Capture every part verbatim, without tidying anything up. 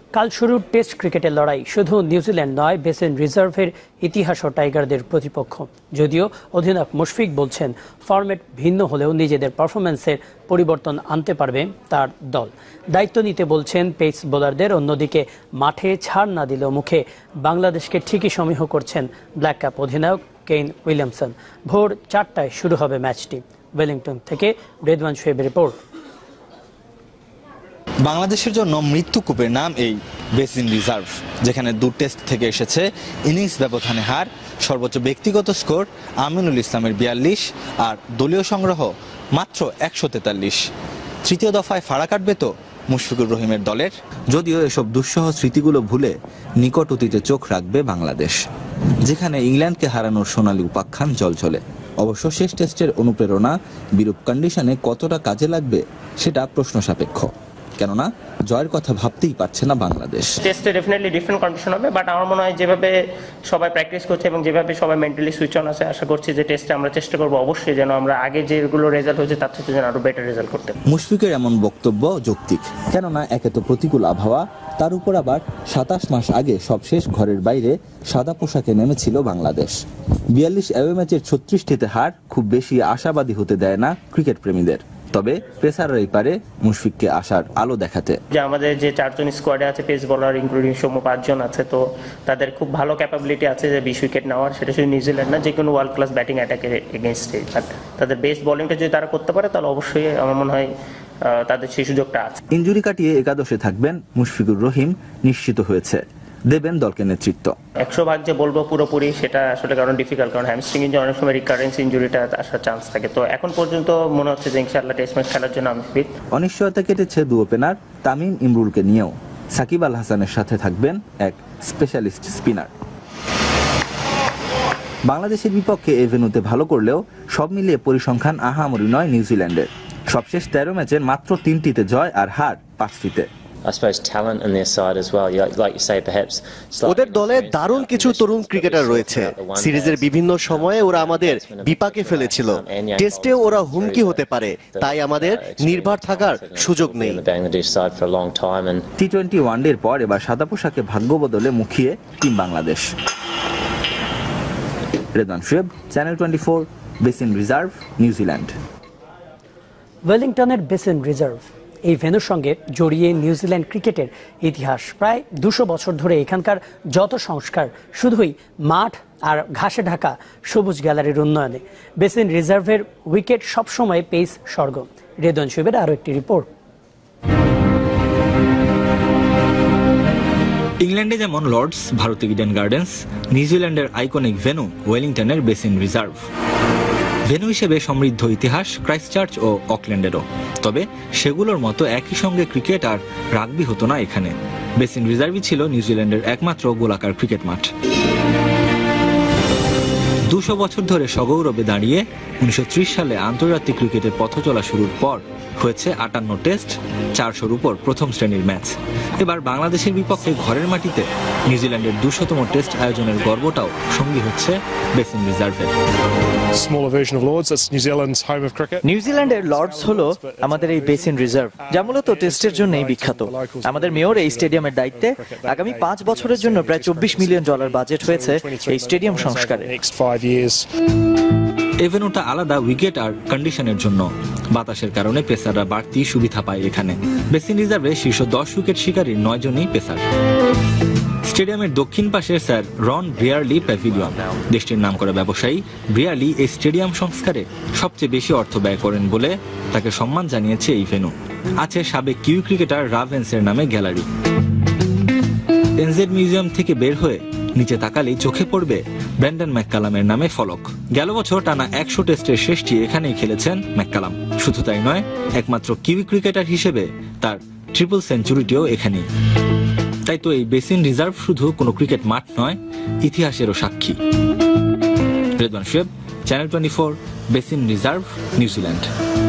কাল শুরু টেস্ট ক্রিকেটের লড়াই শুধু নিউজিল্যান্ড নয়, বেসিন রিজার্ভের ইতিহাস ও টাইগারদের প্রতিপক্ষ। যদিও অধিনায়ক মুশফিক বলছেন ফরম্যাট ভিন্ন হলেও নিজেদের পারফরম্যান্সের পরিবর্তন আনতে পারবে তার দল। দায়িত্ব নিতে বলছেন পেস বোলারদের। অন্যদিকে মাঠে ছাড় না দিলেও মুখে বাংলাদেশকে ঠিকই সমীহ করছেন ব্ল্যাক ক্যাপ অধিনায়ক কেইন উইলিয়ামসন। ভোর চারটায় শুরু হবে ম্যাচটি। ওয়েলিংটন থেকে রেদওয়ান শোয়েবের রিপোর্ট। বাংলাদেশের জন্য মৃত্যুকূপের নাম এই বেসিন রিজার্ভ, যেখানে দু টেস্ট থেকে এসেছে ইনিংস ব্যবধানে হার, সর্বোচ্চ ব্যক্তিগত স্কোর আমিনুল ইসলামের বিয়াল্লিশ আর দলীয় সংগ্রহ মাত্র একশো তেতাল্লিশ। তৃতীয় দফায় ফাড়া কাটবে তো মুশফিকুর রহিমের দলের। যদিও এসব দুঃসহ স্মৃতিগুলো ভুলে নিকট অতীতে চোখ রাখবে বাংলাদেশ, যেখানে ইংল্যান্ডকে হারানোর সোনালী উপাখ্যান চলচলে। অবশ্য শেষ টেস্টের অনুপ্রেরণা বিরূপ কন্ডিশনে কতটা কাজে লাগবে সেটা প্রশ্ন সাপেক্ষ, কেননা জয়ের কথা ভাবতেই পারছে না বাংলাদেশ। টেস্টে ডেফিনেটলি ডিফারেন্ট কন্ডিশন হবে, বাট আমার মনে হয় যেভাবে সবাই প্র্যাকটিস করছে এবং যেভাবে সবাই মেন্টালি সুইচ অন আছে, আশা করছি যে টেস্টে আমরা চেষ্টা করবো অবশ্যই যেন আমরা আগে যেগুলো রেজাল্ট হয়েছে তার থেকে যেন আরো বেটার রেজাল্ট করতে। মুশফিকের এমন বক্তব্য যৌক্তিক, কেননা একে তো প্রতিকূল আবহাওয়া, তার উপর আবার সাতাশ মাস আগে সবশেষ ঘরের বাইরে সাদা পোশাকে নেমেছিল বাংলাদেশ। বিয়াল্লিশ অ্যাওয়ে ম্যাচের ছত্রিশটিতে হার খুব বেশি আশাবাদী হতে দেয় না ক্রিকেট প্রেমীদের। তবে পেসাররাই পারে মুশফিককে আশার আলো দেখাতে। যে আমাদের যে চারজন স্কোয়াডে আছে পেস বোলার ইনক্লুডিং সৌম্য পাঁচজন আছে, তো তাদের খুব ভালো ক্যাপাবিলিটি আছে যে বিশ উইকেট নেওয়ার। সেটা শুধু নিউজিল্যান্ড না, যে কোনো ওয়ার্ল্ড ক্লাস ব্যাটিং অ্যাটাকের এগেনস্টে তাদের বেস্ট বোলিংটা যদি তারা করতে পারে তাহলে অবশ্যই আমার মনে হয় তাদের সেই সুযোগটা আছে। ইনজুরি কাটিয়ে একাদশে থাকবেন মুশফিকুর রহিম নিশ্চিত হয়েছে, দেবেন দলকে নেতৃত্ব। একশো ভাগ যে বলবো পুরোপুরি সেটা আসলে কারণ ডিফিকাল্ট, কারণ হ্যামস্ট্রিং ইনজুরি অনেক সময় রিকারেন্স ইনজুরিটা আসার চান্স থাকে। তো এখন পর্যন্ত মনে হচ্ছে যে ইনশাআল্লাহ টেস্ট ম্যাচ খেলার জন্য আমি ফিট। অনিশ্চয়তা কেটেছে দু ওপেনার তামিম ইমরুলকে নিয়েও। সাকিব আল হাসানের সাথে থাকবেন এক স্পেশালিস্ট স্পিনার। বাংলাদেশের বিপক্ষে এই ভেন্যুতে ভালো করলেও সব মিলিয়ে পরিসংখ্যান আহামরি নয় নিউজিল্যান্ডের। সবশেষ তেরো ম্যাচের মাত্র তিনটিতে জয় আর হার পাঁচটিতে। ওদের দলে দারুণ কিছু তরুণ ক্রিকেটার রয়েছে। সিরিজের বিভিন্ন সময়ে ওরা আমাদের বিপাকে ফেলেছিল। টেস্টেও ওরা হুমকি হতে পারে, তাই আমাদের নির্ভর থাকার সুযোগ নেই। টি টোয়েন্টি ওয়ানডের পর এবার সাদা পোশাকে ভাগ্য বদলে মুখিয়ে team Bangladesh. Redwan Shoaib, channel twenty four, basin reserve, New Zealand. ওয়েলিংটনের বেসিন রিজার্ভ এই ভেন্যুর সঙ্গে জড়িয়ে নিউজিল্যান্ড ক্রিকেটের ইতিহাস। প্রায় দুশো বছর ধরে এখানকার যত সংস্কার শুধুই মাঠ আর ঘাসে ঢাকা সবুজ গ্যালারির উন্নয়নে। বেসিন রিজার্ভের উইকেট সবসময় পেস স্বর্গ। রেদওয়ান শোয়েবের আরও একটি রিপোর্ট। ইংল্যান্ডে যেমন লর্ডস, ভারতে ইডেন গার্ডেন্স, নিউজিল্যান্ডের আইকনিক ভেন্যু ওয়েলিংটনের বেসিন রিজার্ভ। ভেন্যু হিসেবে সমৃদ্ধ ইতিহাস ক্রাইস্টচার্চ ও অকল্যান্ডেরও, তবে সেগুলোর মতো একই সঙ্গে ক্রিকেট আর রাগবি হতো না এখানে। বেসিন রিজার্ভই ছিল নিউজিল্যান্ডের একমাত্র গোলাকার ক্রিকেট মাঠ। দুশো বছর ধরে সগৌরবে দাঁড়িয়ে উনিশশো ত্রিশ সালে আন্তর্জাতিক ক্রিকেটের পথ চলা শুরুর পর হয়েছে আটান্ন টেস্ট, চারশোর উপর প্রথম শ্রেণীর ম্যাচ। এবার বাংলাদেশের বিপক্ষে ঘরের মাটিতে নিউজিল্যান্ডের দুশোতম টেস্ট আয়োজনের গর্বটাও সঙ্গী হচ্ছে বেসিন রিজার্ভের। নিউজিল্যান্ডের লর্ডস হলো আমাদের এই বেসিন রিজার্ভ, যা মূলত টেস্টের জন্যই বিখ্যাত। আমাদের মেয়র এই স্টেডিয়ামের দায়িত্বে। আগামী পাঁচ বছরের জন্য প্রায় চব্বিশ মিলিয়ন ডলার বাজেট হয়েছে এই স্টেডিয়াম সংস্কারে। এই ভেন্যুটা আলাদা উইকেট আর কন্ডিশনের জন্য। বাতাসের কারণে পেসাররা বাড়তি সুবিধা পায় এখানে। বেসিন রিজার্ভে শীর্ষ দশ উইকেট শিকারী নয় জনই পেসার। স্টেডিয়ামের দক্ষিণ পাশে স্যার রন ব্রিয়ারলি প্যাভিলিয়ন। দেশটির নামকরা ব্যবসায়ী ব্রিয়ারলি এই স্টেডিয়াম সংস্কারে সবচেয়ে বেশি অর্থ ব্যয় করেন বলে তাকে সম্মান জানিয়েছে এই ভেন্যু। আছে সাবেক কিউ ক্রিকেটার রাভেন্সের নামে গ্যালারি। এনজেড মিউজিয়াম থেকে বের হয়ে নিচে তাকালেই চোখে পড়বে ব্র্যান্ডন ম্যাককালামের নামে ফলক। গেল বছর টানা একশো টেস্টের শেষটি এখানেই খেলেছেন ম্যাককালাম। শুধু তাই নয়, একমাত্র কিউই ক্রিকেটার হিসেবে তার ট্রিপল সেঞ্চুরিটিও এখানেই। তাই তো এই বেসিন রিজার্ভ শুধু কোনো ক্রিকেট মাঠ নয়, ইতিহাসেরও সাক্ষী। Redwan Shoaib, channel twenty four, basin reserve, New Zealand.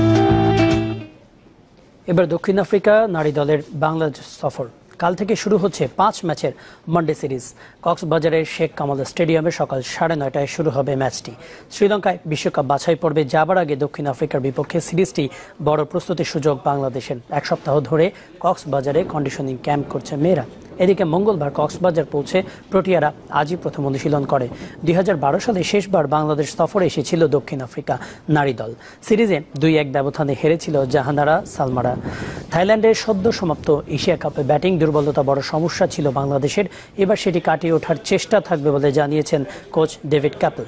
এবার দক্ষিণ আফ্রিকা নারী দলের বাংলাদেশ সফর। কাল থেকে শুরু হচ্ছে পাঁচ ম্যাচের ওয়ানডে সিরিজ। কক্সবাজারের শেখ কামাল স্টেডিয়ামে সকাল সাড়ে নয়টায় শুরু হবে ম্যাচটি। শ্রীলঙ্কায় বিশ্বকাপ বাছাই পর্বে যাবার আগে দক্ষিণ আফ্রিকার বিপক্ষে সিরিজটি বড় প্রস্তুতির সুযোগ বাংলাদেশের। এক সপ্তাহ ধরে কক্সবাজারে কন্ডিশনিং ক্যাম্প করছে মেয়েরা। এদিকে মঙ্গলবার কক্সবাজার পৌঁছে প্রোটিয়ারা আজই প্রথম অনুশীলন করে। দুই হাজার বারো সালে শেষবার বাংলাদেশ সফরে এসেছিল দক্ষিণ আফ্রিকা নারী দল। সিরিজে দুই এক ব্যবধানে হেরেছিল জাহানারা সালমারা। থাইল্যান্ডের সদ্য সমাপ্ত এশিয়া কাপে ব্যাটিং দুর্বলতা বড় সমস্যা ছিল বাংলাদেশের। এবার সেটি কাটিয়ে ওঠার চেষ্টা থাকবে বলে জানিয়েছেন কোচ ডেভিড ক্যাপেল।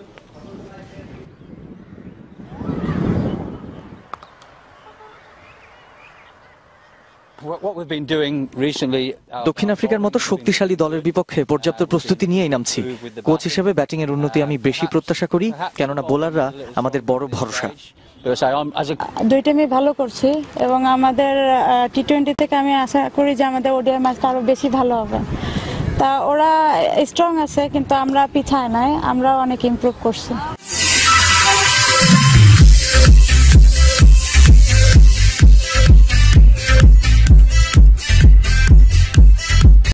দক্ষিণ আফ্রিকার মতো শক্তিশালী দলের বিপক্ষে পর্যাপ্ত প্রস্তুতি নিয়েই নামছি। কোচ হিসেবে ব্যাটিং এর উন্নতি আমি বেশি প্রত্যাশা করি, কেননা বোলাররা আমাদের বড় ভরসা। দুই টিমই ভালো করছি এবং আমাদের টি টোয়েন্টি থেকে আমি আশা করি যে আমাদের ওডিআই ম্যাচটা আরো বেশি ভালো হবে। তা ওরা স্ট্রং আছে, কিন্তু আমরা পিছায় নাই, আমরা অনেক ইমপ্রুভ করছি।